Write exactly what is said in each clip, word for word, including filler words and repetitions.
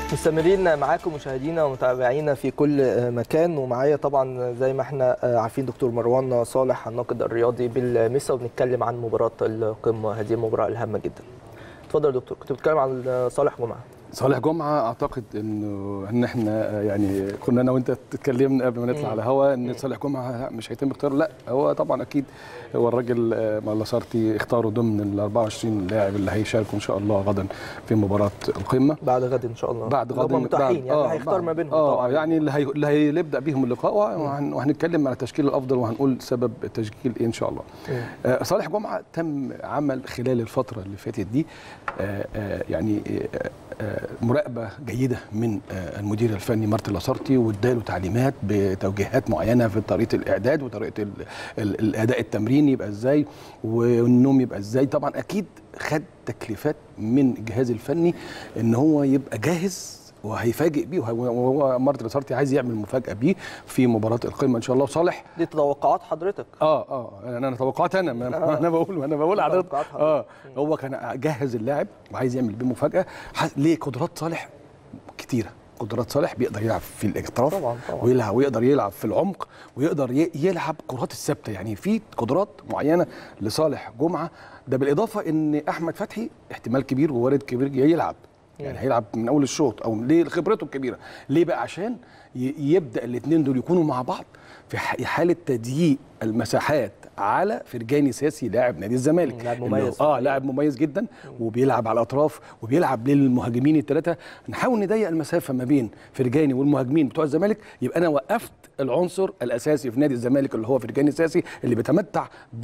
مستمرين معاكم مشاهدينا ومتابعينا في كل مكان، ومعايا طبعا زي ما احنا عارفين دكتور مروان صالح الناقد الرياضي بالمسا، وبنتكلم عن مباراه القمه، هذه المباراه الهامه جدا. اتفضل يا دكتور، كنت بتتكلم عن صالح جمعه. صالح جمعه اعتقد انه ان احنا يعني كنا انا وانت اتكلمنا قبل ما نطلع على الهواء ان صالح جمعه مش هيتم اختياره. لا، هو طبعا اكيد هو الراجل مالاسارتي اختاره ضمن ال أربعة وعشرين لاعب اللي هيشاركوا ان شاء الله غدا في مباراه القمه. بعد غد ان شاء الله. بعد غد هم متاحين يعني آه هيختار ما بينهم اه طبعا. يعني اللي, هي... اللي هيبدا بيهم اللقاء، وهنتكلم على التشكيل الافضل وهنقول سبب التشكيل ايه ان شاء الله. آه صالح جمعه تم عمل خلال الفتره اللي فاتت دي آه آه يعني آه آه مراقبه جيده من آه المدير الفني مارتن لاسارتي، واداله تعليمات بتوجيهات معينه في طريقه الاعداد وطريقه ال... ال... الاداء التمريني يبقى ازاي والنوم يبقى ازاي. طبعا اكيد خد تكليفات من الجهاز الفني ان هو يبقى جاهز وهيفاجئ بيه، وهو مارتن لاسارتي عايز يعمل مفاجاه بيه في مباراه القمه ان شاء الله. وصالح دي توقعات حضرتك؟ اه اه انا انا توقعات انا آه. انا بقول انا بقول حضرتك اه هو كان جهز اللاعب وعايز يعمل بيه مفاجاه. ليه؟ قدرات صالح كتيره، قدرات صالح بيقدر يلعب في الاطراف طبعا طبعا ويلعب ويقدر يلعب في العمق ويقدر يلعب كرات الثابته، يعني في قدرات معينه لصالح جمعه. ده بالاضافه ان احمد فتحي احتمال كبير ووارد كبير يلعب، يعني هيلعب من اول الشوط، او ليه خبرته الكبيره. ليه بقى؟ عشان يبدا الاثنين دول يكونوا مع بعض في حاله تضييق المساحات على فرجاني ساسي لاعب نادي الزمالك. لاعب مميز اه لاعب مميز جدا وبيلعب على الاطراف وبيلعب للمهاجمين الثلاثه. نحاول نضيق المسافه ما بين فرجاني والمهاجمين بتوع الزمالك، يبقى انا وقفت العنصر الاساسي في نادي الزمالك اللي هو فرجاني ساسي، اللي بيتمتع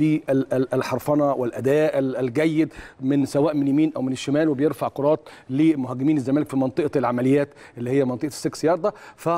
بالحرفنه والاداء الجيد من سواء من يمين او من الشمال، وبيرفع كرات لمهاجمين الزمالك في منطقه العمليات اللي هي منطقه السكس يارده. ف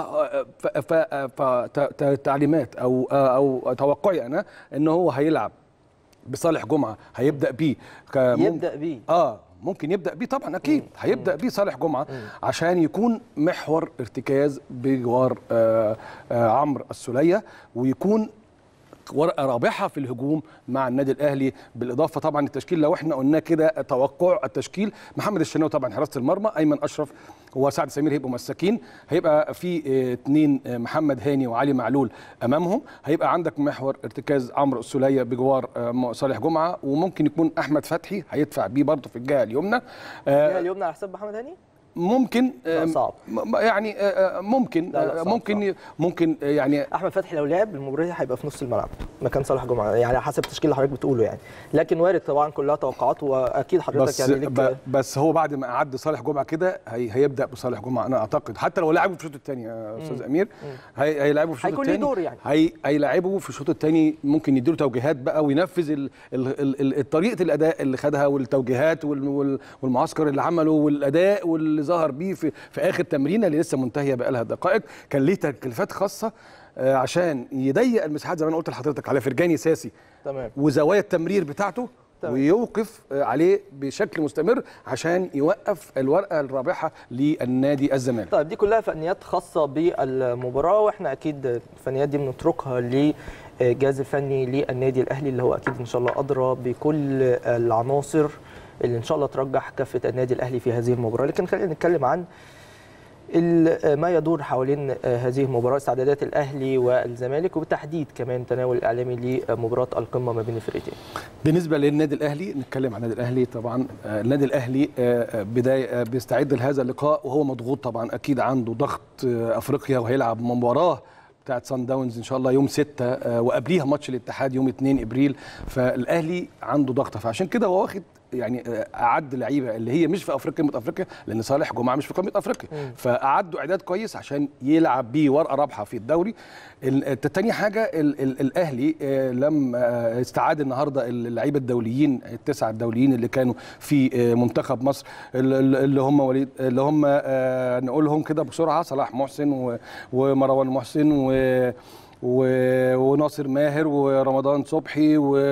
فتعليمات او او توقعي انا ان هو هيلعب بصالح جمعه، هيبدا بيه يبدا بيه اه ممكن يبدا بيه طبعا اكيد مم. هيبدا بيه صالح جمعه مم. عشان يكون محور ارتكاز بجوار آه آه عمرو السوليه، ويكون ورقه رابحه في الهجوم مع النادي الاهلي. بالاضافه طبعا التشكيل لو احنا قلنا كده توقع التشكيل: محمد الشناوي طبعا حراسه المرمى، ايمن اشرف وسعد سمير هيبقوا مساكين، هيبقى في اثنين محمد هاني وعلي معلول امامهم، هيبقى عندك محور ارتكاز عمرو السوليه بجوار صالح جمعه، وممكن يكون احمد فتحي هيدفع بيه برضه في الجهه اليمنى. الجهه اليمنى على حساب محمد هاني ممكن صعب يعني ممكن لا لا صعب ممكن صعب. ممكن يعني احمد فتحي لو لعب المباراه هيبقى في نص الملعب مكان صالح جمعه، يعني على حسب التشكيل اللي حضرتك بتقوله يعني، لكن وارد طبعا كلها توقعات، واكيد حضرتك بس يعني ليك. بس هو بعد ما قعد صالح جمعه كده هي هيبدا بصالح جمعه انا اعتقد، حتى لو لعبه في الشوط الثاني يا استاذ امير هي هيلعبه في الشوط الثاني، هيكون له دور يعني، هي هيلعبه في الشوط الثاني، ممكن يديله توجيهات بقى وينفذ ال ال ال طريقه الاداء اللي خدها والتوجيهات والمعسكر اللي عمله والاداء واللي ظهر بيه في في اخر تمرينه اللي لسه منتهيه بقى لها دقائق. كان ليه تكليفات خاصه عشان يضيق المساحات زي ما انا قلت لحضرتك على فرجاني ساسي تمام، وزوايا التمرير بتاعته تمام. ويوقف عليه بشكل مستمر عشان يوقف الورقه الرابحه للنادي الزمالك. طيب دي كلها فنيات خاصه بالمباراه، واحنا اكيد الفنيات دي بنتركها للجهاز الفني للنادي الاهلي اللي هو اكيد ان شاء الله ادرى بكل العناصر اللي ان شاء الله ترجح كفه النادي الاهلي في هذه المباراه. لكن خلينا نتكلم عن ما يدور حوالين هذه المباراه، استعدادات الاهلي والزمالك، وبالتحديد كمان تناول الاعلامي لمباراه القمه ما بين الفريقين. بالنسبه للنادي الاهلي، نتكلم عن النادي الاهلي طبعا. النادي الاهلي بدايه بيستعد لهذا اللقاء وهو مضغوط طبعا، اكيد عنده ضغط افريقيا وهيلعب مباراه بتاعت سان داونز ان شاء الله يوم ستة، وقبليها ماتش الاتحاد يوم اتنين ابريل، فالاهلي عنده ضغط، فعشان كده هو واخد يعني اعد لعيبه اللي هي مش في افريقيا قمه افريقيا، لان صالح جمعه مش في قمه افريقيا، فاعدوا اعداد كويس عشان يلعب بيه ورقه رابحه في الدوري. الثاني حاجه ال ال الاهلي لما استعاد النهارده اللعيبه الدوليين التسعه الدوليين اللي كانوا في منتخب مصر، اللي هم وليد اللي هم نقولهم كده بسرعه: صلاح محسن ومروان محسن و وناصر ماهر ورمضان صبحي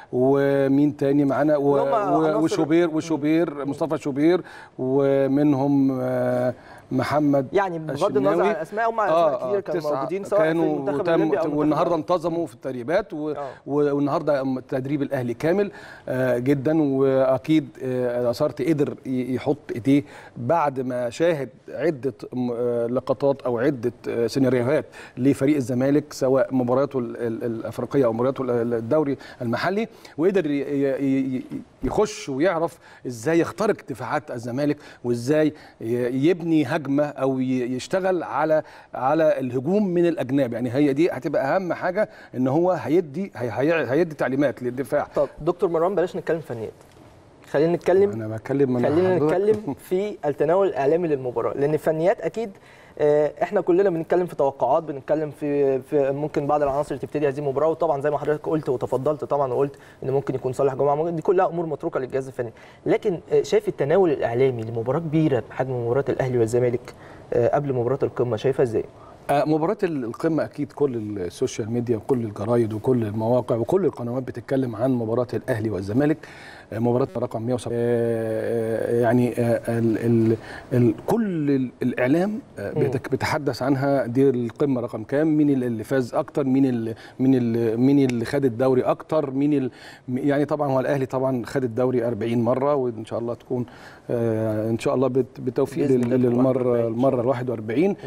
ومين تاني معانا و... اللي هم و... عناصر- وشوبير وشوبير مصطفى شوبير، ومنهم آه، محمد يعني بغض النظر الشناوي. عن الاسماء هم اسماء كتير كانوا تسعة موجودين سواء في كانوا المنتخب وتم الاولمبي او المنتخب والنهارده الأول. انتظموا في التدريبات و... آه. و- والنهارده تدريب الاهلي كامل آه، جدا، واكيد آه، اثارت قدر ي- يحط ايديه بعد ما شاهد عده م- آه، لقطات او عده آه، سيناريوهات لفريق الزمالك سواء مبارياته ال- ال- الافريقيه او مبارياته ال- الدوري المحلي، وقدر ي- ي- ي- يخش ويعرف ازاي يخترق دفاعات الزمالك وازاي ي- يبني هجمه او ي- يشتغل على على الهجوم من الاجناب. يعني هي دي هتبقى اهم حاجه، ان هو هيدي هي هي- هيدي تعليمات للدفاع. طب دكتور مروان بلاش نتكلم فنيات، خلينا نتكلم انا بتكلم أنا خلينا حضرتك- نتكلم في التناول الاعلامي للمباراه، لان الفنيات اكيد آه، احنا كلنا بنتكلم في توقعات، بنتكلم في, في ممكن بعض العناصر تبتدي هذه المباراه، وطبعا زي ما حضرتك قلت وتفضلت طبعا وقلت ان ممكن يكون صالح جمعه، ممكن دي كلها امور متروكه للجهاز الفني، لكن آه، شايف التناول الاعلامي لمباراه كبيره بحجم مباراه الاهلي والزمالك آه، قبل مباراه القمه شايفها ازاي؟ آه، مباراة القمة أكيد كل السوشيال ميديا وكل الجرايد وكل المواقع وكل القنوات بتتكلم عن مباراة الأهلي والزمالك، آه، مباراة رقم مئة وسبعة. آه، يعني آه، ال ال ال كل ال- الإعلام آه، بيتك- بيتحدث عنها، دي القمة رقم كام، مين اللي فاز أكتر، مين اللي مين اللي مين اللي خد الدوري أكتر، مين ال يعني طبعا هو الأهلي طبعا خد الدوري أربعين مرة، وإن شاء الله تكون آه، إن شاء الله بت- بالتوفيق بإذن الله للمرة المرة ال واحد وأربعين.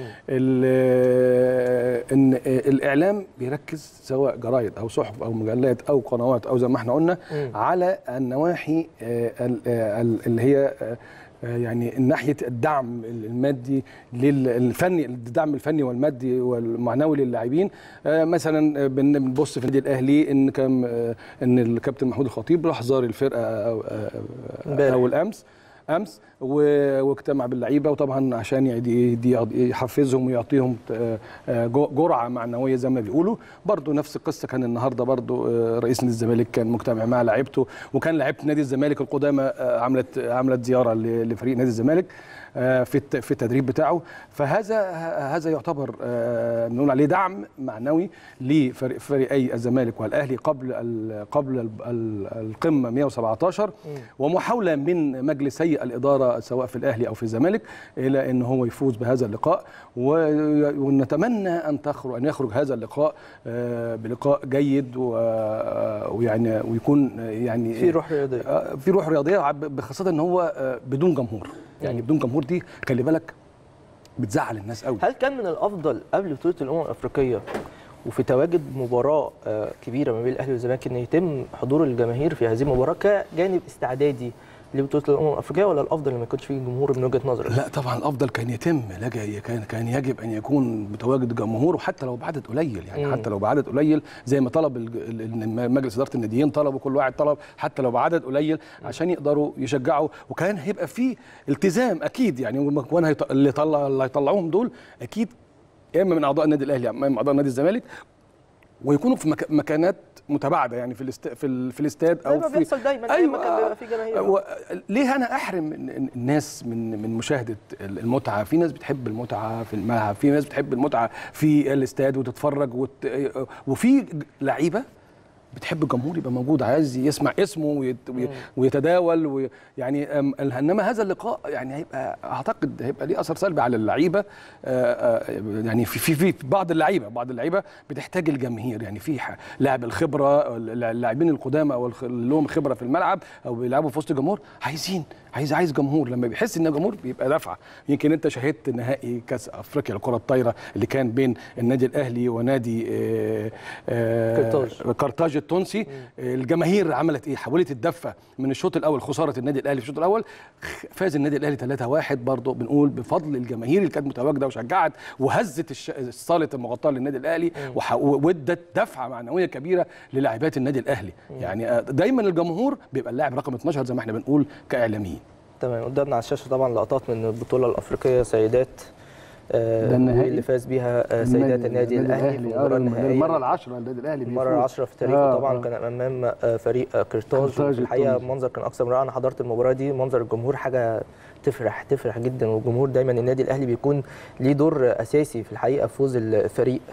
ان الاعلام بيركز سواء جرايد او صحف او مجلات او قنوات او زي ما احنا قلنا مم. على النواحي آه، ال- آه، ال- اللي هي آه، آه، يعني ناحيه الدعم المادي للفني، الدعم الفني والمادي والمعنوي للاعبين. آه، مثلا بن- بنبص في النادي الاهلي ان كان آه، ان الكابتن محمود الخطيب راح زار الفرقه آه، آه، امبارح. اول امس امس و- واجتمع باللعيبه، وطبعا عشان يدي- يدي- يحفزهم ويعطيهم آه، آه، جو- جرعه معنويه زي ما بيقولوا. برضو نفس القصه كان النهارده، برضو آه، رئيس نادي الزمالك كان مجتمع مع لعيبته، وكان لعيبه نادي الزمالك القدامى آه، عملت عملت زياره ل- لفريق نادي الزمالك آه، في الت- في التدريب بتاعه. فهذا هذا يعتبر آه، بنقول عليه دعم معنوي لفريقي الزمالك والاهلي قبل ال- قبل ال- ال- القمه مئة وسبعتاشر، ومحاوله من مجلسي الاداره سواء في الاهلي او في الزمالك الى ان هو يفوز بهذا اللقاء، و- ونتمنى ان تخرج ان يخرج هذا اللقاء آه، بلقاء جيد، و- ويعني ويكون يعني في روح رياضيه. آه، في روح رياضيه، بخاصه ان هو آه، بدون جمهور. يعني بدون جمهور دي خلي بالك بتزعل الناس قوي. هل كان من الافضل قبل بطوله الامم الافريقيه وفي تواجد مباراه آه، كبيره ما بين الاهلي والزمالك ان يتم حضور الجماهير في هذه المباراه كجانب استعدادي لبطوله الامم الافريقيه، ولا الافضل ما يكونش فيه جمهور من وجهه نظرك؟ لا طبعا الافضل كان يتم، لا كان كان يجب ان يكون متواجد جمهور، وحتى لو بعدد قليل، يعني مم. حتى لو بعدد قليل زي ما طلب الج- ال- ال- مجلس اداره الناديين طلبوا، كل واحد طلب حتى لو بعدد قليل عشان يقدروا يشجعوا، وكان هيبقى في التزام اكيد. يعني وكمان هيط- اللي طلع اللي هيطلعوهم دول اكيد يا اما من اعضاء النادي الاهلي يا اما من اعضاء نادي الزمالك، ويكونوا في مك- مكانات متباعده، يعني في الاست... في, ال... في الاستاد زي او ما في بيحصل دايما اي مكان بيبقى فيه جماهير. و... ليه انا احرم ال- الناس من من مشاهده المتعه؟ في ناس بتحب المتعه في الملعب، في ناس بتحب المتعه في الاستاد وتتفرج وت... وفي لعيبه بتحب الجمهور يبقى موجود، عايز يسمع اسمه ويت... ويتداول وي... يعني أم- انما هذا اللقاء يعني هيبقى اعتقد هيبقى ليه اثر سلبي على اللعيبه. آه، آه، يعني في في في بعض اللعيبه بعض اللعيبه بتحتاج الجماهير، يعني في ح- لاعب الخبره، اللاعبين القدامى او الخ- اللي لهم خبره في الملعب او بيلعبوا في وسط الجمهور عايزين عايز عايز جمهور. لما بيحس ان الجمهور بيبقى دفعه. يمكن انت شاهدت نهائي كاس افريقيا للكره الطايره اللي كان بين النادي الاهلي ونادي آه، آه، قرطاج. قرطاج التونسي. الجماهير عملت ايه؟ حاولت تدفى من الشوط الاول، خساره النادي الاهلي في الشوط الاول، فاز النادي الاهلي ثلاثة واحد برضه بنقول بفضل الجماهير اللي كانت متواجده وشجعت وهزت الش- الصاله المغطاه للنادي الاهلي، وح- وادت دفعه معنويه كبيره للاعبات النادي الاهلي. يعني آه، دايما الجمهور بيبقى اللاعب رقم اتناشر زي ما احنا بنقول كاعلاميين. تمام. قدامنا على الشاشه طبعا لقطات من البطوله الافريقيه سيدات آه، ده النهائي. واللي فاز بيها آه، سيدات النادي الاهلي في المباراه النهائيه، المره العاشره النادي الاهلي المره العاشره في تاريخه. آه طبعا آه. كان امام آه، فريق آه، قرطاج. قرطاج في الحقيقه التونسي. المنظر كان اكثر من رائع. انا حضرت المباراه دي، منظر الجمهور حاجه تفرح تفرح جدا، والجمهور دايما النادي الاهلي بيكون ليه دور اساسي في الحقيقه في فوز الفريق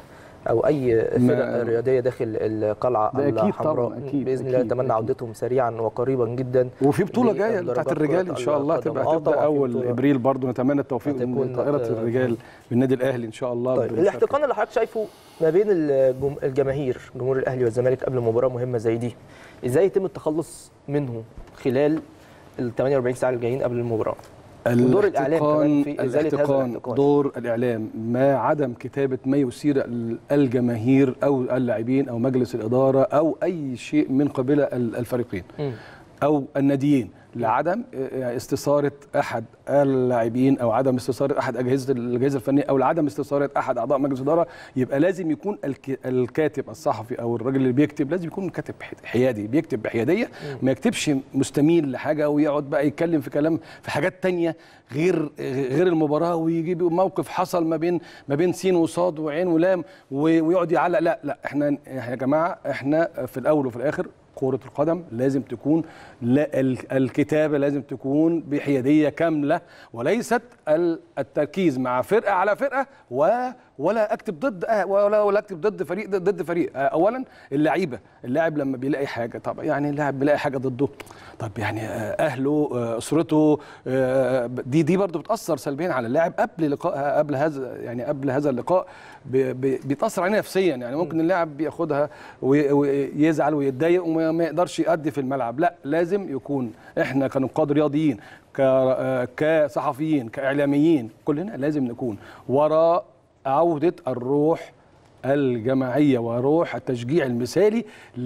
او اي فرق رياضيه داخل القلعه الحمراء باذن الله. نتمنى عودتهم سريعا وقريبا جدا. وفي بطوله جايه بتاعت الرجال ان شاء الله تبقى تبدا اول ابريل برضو، نتمنى التوفيق من طائره الرجال بالنادي الاهلي ان شاء الله. طيب الاحتقان اللي حضرتك شايفه ما بين الجماهير، جمهور الاهلي والزمالك قبل مباراه مهمه زي دي، ازاي يتم التخلص منه خلال ال ثمانية وأربعين ساعه الجايين قبل المباراه؟ ودور الاعلام كمان في ازاله هذا الاحتقان. دور الاعلام ما عدم كتابه ما يثير الجماهير او اللاعبين او مجلس الاداره او اي شيء من قبل الفريقين م. او الناديين لعدم استثاره احد اللاعبين او عدم استثاره احد اجهزه الاجهزه الفنيه او لعدم استثاره احد اعضاء مجلس الاداره. يبقى لازم يكون الكاتب الصحفي او الراجل اللي بيكتب لازم يكون كاتب حيادي، بيكتب بحياديه، ما يكتبش مستميل لحاجه ويقعد بقى يتكلم في كلام في حاجات تانية غير غير المباراه، ويجيب موقف حصل ما بين ما بين سين وصاد وعين ولام ويقعد يعلق. لا لا احنا يا جماعه احنا في الاول وفي الاخر كرة القدم لازم تكون، لا الكتابة لازم تكون بحيادية كاملة، وليست التركيز مع فرقة على فرقة ولا اكتب ضد ولا ولا اكتب ضد فريق ضد فريق. اولا اللعيبة، اللاعب لما بيلاقي حاجة، طب يعني اللاعب بيلاقي حاجة ضده، طب يعني اهله اسرته دي دي برضه بتأثر سلبيا على اللاعب قبل لقاء قبل هذا يعني قبل هذا اللقاء بيتأثر عليه نفسيا. يعني ممكن اللاعب بياخدها ويزعل ويتضايق وما يقدرش يأدي في الملعب. لا لازم يكون احنا كنقاد رياضيين كصحفيين كإعلاميين كلنا لازم نكون وراء عودة الروح الجماعية وروح التشجيع المثالي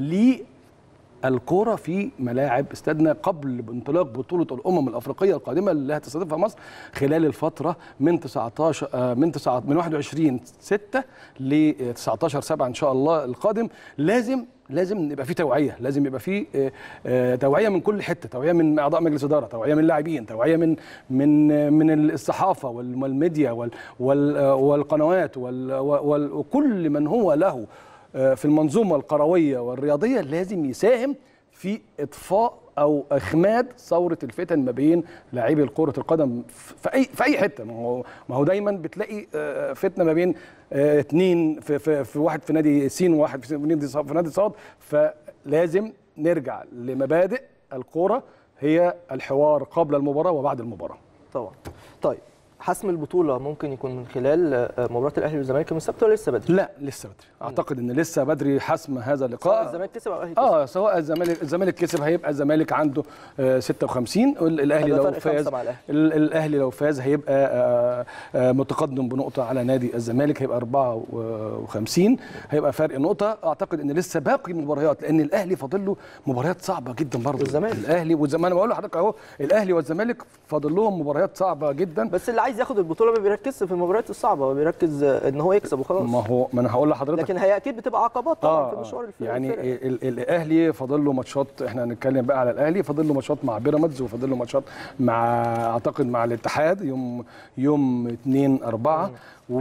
للكرة في ملاعب استادنا قبل انطلاق بطولة الأمم الأفريقية القادمة اللي هتستضيفها مصر خلال الفترة من تسعتاشر من تسعة من واحد وعشرين ستة ل تسعتاشر سبعة إن شاء الله القادم. لازم لازم يبقى في توعيه، لازم يبقى في توعيه من كل حته، توعيه من اعضاء مجلس اداره، توعيه من اللاعبين، توعيه من من من الصحافه والميديا والقنوات وكل من هو له في المنظومه القرويه والرياضيه لازم يساهم في اطفاء او اخماد ثوره الفتن ما بين لاعبي كره القدم في اي في اي حته. ما هو ما هو دايما بتلاقي فتنه ما بين اثنين في, في, في واحد في نادي سين وواحد في نادي في نادي صاد. فلازم نرجع لمبادئ الكوره هي الحوار قبل المباراه وبعد المباراه. طبعا. طيب حسم البطوله ممكن يكون من خلال مباراه الاهلي والزمالك يوم السبت ولا لسه بدري؟ لا لسه بدري، اعتقد ان لسه بدري حسم هذا اللقاء. سواء الزمالك كسب او الاهلي كسب. اه سواء الزمالك الزمالك كسب هيبقى الزمالك عنده ستة وخمسين، الاهلي لو فاز الاهلي لو فاز هيبقى آه آه متقدم بنقطه على نادي الزمالك، هيبقى أربعة وخمسين، هيبقى فرق نقطه. اعتقد ان لسه باقي مباريات لان الاهلي فاضل له مباريات صعبه جدا برضه. والزمالك الاهلي والزمالك انا بقول لحضرتك اهو الاهلي والزمالك فاضل لهم مباريات صعبه جدا. بس اللي عايز ياخد البطوله ما بيركزش في المباريات الصعبه، بيركز ان هو يكسب وخلاص. ما هو ما انا هقول لحضرتك، لكن هي اكيد بتبقى عقبات طبعا آه في مشوار الفريق. يعني الاهلي فاضل له ماتشات، احنا هنتكلم بقى على الاهلي، فاضل له ماتشات مع بيراميدز وفاضل له ماتشات مع اعتقد مع الاتحاد يوم يوم اتنين أربعة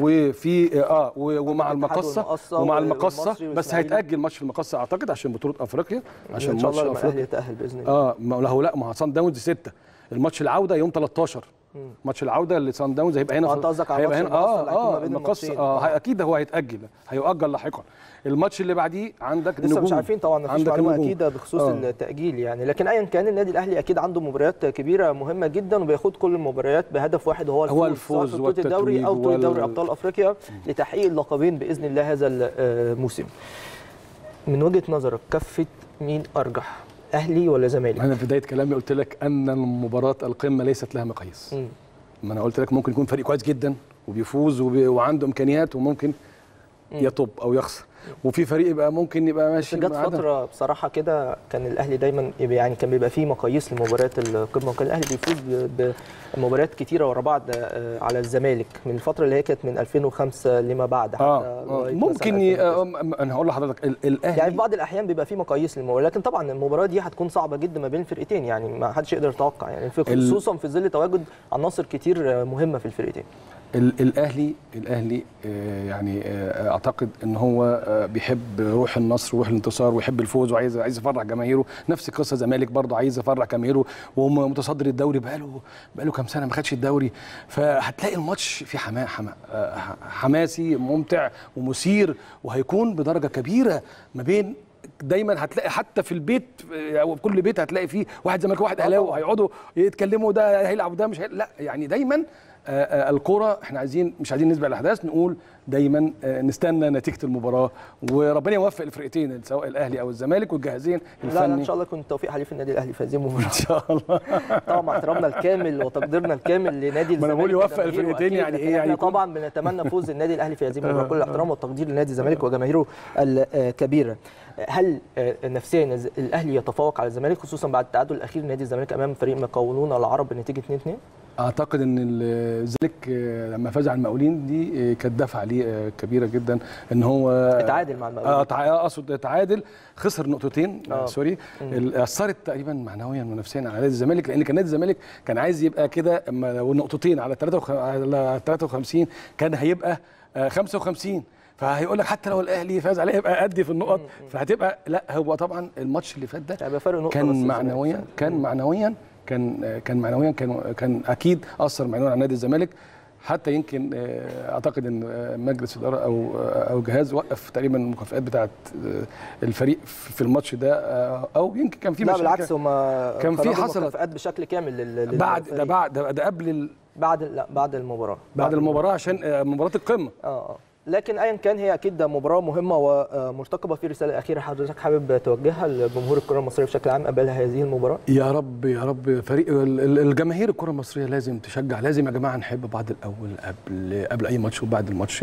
وفي اه ومع المقصه ومع المقصه بس هيتاجل ماتش المقصه اعتقد عشان بطوله افريقيا، عشان ان شاء الله الاهلي يتاهل باذن الله. اه ما له لا ما صن داونز ستة، الماتش العوده يوم تلتاشر، ماتش العوده اللي صن داونز هيبقى هنا. انت قصدك على هيبقى هنا اه اه المقصه اه اكيد هو هيتاجل هيؤجل لاحقا. الماتش اللي بعديه عندك لسه مش عارفين طبعا، مفيش معلومه اكيده بخصوص آه. التاجيل يعني، لكن ايا كان النادي الاهلي اكيد عنده مباريات كبيره مهمه جدا وبيخوض كل المباريات بهدف واحد وهو الفوز, هو الفوز سواء في الدوري او بطوله دوري ابطال افريقيا لتحقيق اللقبين باذن الله هذا الموسم. من وجهه نظرك كفه مين ارجح، اهلي ولا زمالك؟ انا في بدايه كلامي قلت لك ان مباراه القمه ليست لها مقاييس. ما انا قلت لك ممكن يكون فريق كويس جدا وبيفوز وبي... وعنده امكانيات وممكن يطب او يخسر، وفي فريق يبقى ممكن يبقى ماشي. جت فتره بصراحه كده كان الاهلي دايما يعني كان بيبقى فيه مقاييس لمباريات القمه، وكان الاهلي بيفوز بمباريات كتيره ورا بعض على الزمالك من الفتره اللي هي كانت من ألفين وخمسة لما بعد حتى. آه. ممكن ي... انا هقول لحضرتك الاهلي يعني في بعض الاحيان بيبقى فيه مقاييس للمباراه، لكن طبعا المباراه دي هتكون صعبه جدا ما بين الفرقتين، يعني ما حدش يقدر يتوقع يعني، خصوصا في ظل تواجد عناصر كتير مهمه في الفرقتين. الاهلي الاهلي يعني اعتقد ان هو بيحب روح النصر وروح الانتصار ويحب الفوز وعايز عايز يفرح جماهيره. نفس قصه الزمالك برضه عايز يفرح جماهيره وهو متصدر الدوري بقاله بقاله كام سنه ما خدش الدوري. فهتلاقي الماتش فيه حما حما حماسي ممتع ومثير وهيكون بدرجه كبيره ما بين. دايما هتلاقي حتى في البيت او في كل بيت هتلاقي فيه واحد زملكاوي وواحد اهلاوي هيقعدوا يتكلموا ده هيلعب وده مش هيلعب. لا يعني دايما الكوره احنا عايزين مش عايزين نسبق الاحداث، نقول دايما نستنى نتيجه المباراه وربنا يوفق الفرقتين سواء الاهلي او الزمالك والجهازين الفني. لا لا ان شاء الله يكون التوفيق حليف النادي الاهلي في هذه المباراه ان شاء الله. طبعا مع احترامنا الكامل وتقديرنا الكامل لنادي الزمالك. ما انا بقول يوفق الفرقتين يعني ايه يعني طبعا بنتمنى فوز النادي الاهلي في هذه المباراه. كل الاحترام والتقدير لنادي الزمالك وجماهيره الكبيره. هل نفسيا الاهلي يتفوق على الزمالك خصوصا بعد التعادل الاخير نادي الزمالك امام فريق مقاولون العرب بنتيجه اتنين اتنين؟ اعتقد ان الزمالك لما فاز على المقاولين دي كانت دفعه ليه كبيره جدا ان هو اتعادل مع المقاولين. اه اقصد اتعادل خسر نقطتين آه. سوري اثرت تقريبا معنويا ونفسيا على نادي الزمالك لان كان نادي الزمالك كان عايز يبقى كده لو نقطتين على ثلاثة وخمسين كان هيبقى خمسة وخمسين فهيقول لك حتى لو الاهلي فاز عليه يبقى قدي في النقط فهتبقى لا. هو طبعا الماتش اللي فات ده كان معنويا كان معنويا كان كان معنويا كان كان اكيد اثر معنويا على نادي الزمالك. حتى يمكن اعتقد ان مجلس الاداره او او جهاز وقف تقريبا المكافئات بتاعه الفريق في الماتش ده او يمكن كان في لا بالعكس هم كان في حصل مكافئات بشكل كامل لل بعد ده بعد ده قبل ال... بعد لا بعد المباراه بعد المباراه عشان مباراه القمه. اه اه لكن ايا كان هي اكيد مباراه مهمه ومرتقبه. في رساله اخيره حضرتك حابب توجهها لجمهور الكره المصريه بشكل عام قبل هذه المباراه؟ يا رب يا رب فريق الجماهير الكره المصريه لازم تشجع. لازم يا جماعه نحب بعض الاول قبل قبل اي ماتش وبعد الماتش.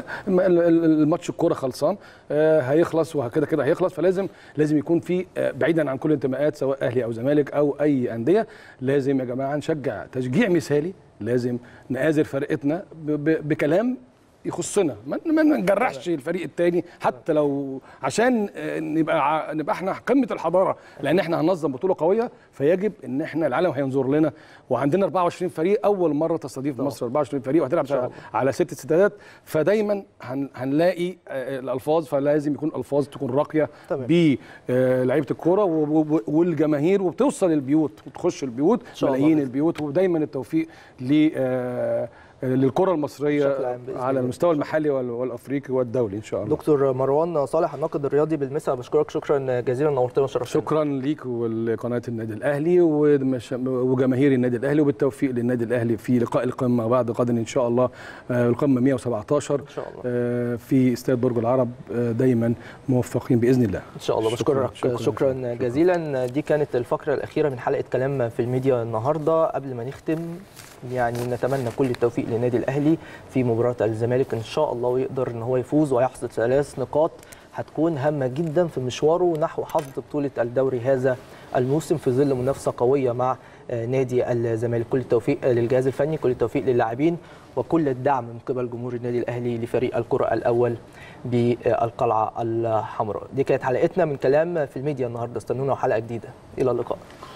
الماتش الكوره خلصان هيخلص وكده كده هيخلص. فلازم لازم يكون في بعيدا عن كل الانتماءات سواء اهلي او زمالك او اي انديه. لازم يا جماعه نشجع تشجيع مثالي. لازم نآزر فرقتنا بكلام يخصنا ما نجرحش الفريق الثاني حتى لو عشان نبقى نبقى احنا قمه الحضاره لان احنا هننظم بطوله قويه فيجب ان احنا العالم هينظر لنا وعندنا أربعة وعشرين فريق اول مره تستضيف مصر أربعة وعشرين فريق وهتلعب على ست استادات. فدايما هنلاقي الالفاظ فلازم يكون الفاظ تكون راقيه بلعيبه الكوره والجماهير وبتوصل البيوت وتخش البيوت ملايين البيوت. ودايما التوفيق ل للكره المصريه على المستوى المحلي والافريقي والدولي ان شاء الله. دكتور مروان صالح الناقد الرياضي بالمسا بشكرك شكرا جزيلا نورتنا وشرفتنا. شكرا ليك ولقناه النادي الاهلي وجماهير النادي الاهلي وبالتوفيق للنادي الاهلي في لقاء القمه بعد غد ان شاء الله القمه مئة وسبعتاشر ان شاء الله في استاد برج العرب. دايما موفقين باذن الله ان شاء الله. بشكرك شكرا, شكرا, شكرا جزيلا. دي كانت الفقره الاخيره من حلقه كلام في الميديا النهارده. قبل ما نختم يعني نتمنى كل التوفيق للنادي الاهلي في مباراه الزمالك ان شاء الله ويقدر ان هو يفوز ويحصد ثلاث نقاط هتكون هامه جدا في مشواره نحو حصد بطوله الدوري هذا الموسم في ظل منافسه قويه مع نادي الزمالك. كل التوفيق للجهاز الفني كل التوفيق للاعبين وكل الدعم من قبل جمهور النادي الاهلي لفريق الكره الاول بالقلعه الحمراء. دي كانت حلقتنا من كلام في الميديا النهارده. استنونا حلقه جديده. الى اللقاء.